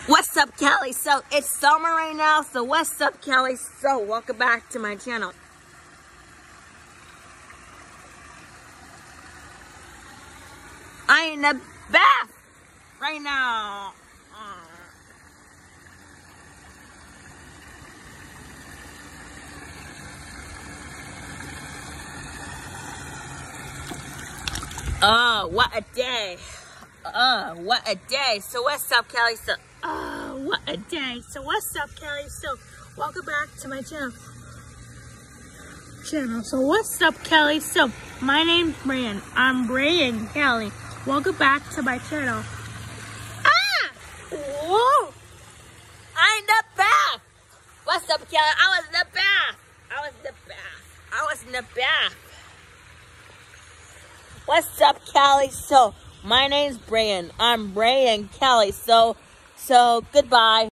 What's up, Kelly? So it's summer right now, so what's up, Kelly? So welcome back to my channel. I in the bath right now. Oh, what a day. What a day. So what's up, Kelly? So, what a day. So what's up, Kelly? So welcome back to my channel. So what's up, Kelly? So my name's Brian. I'm Brian Kelly. Welcome back to my channel. Whoa! I'm in the bath. What's up, Kelly? I was in the bath. What's up, Kelly? So my name's Brian. I'm Brian Kelly. So goodbye.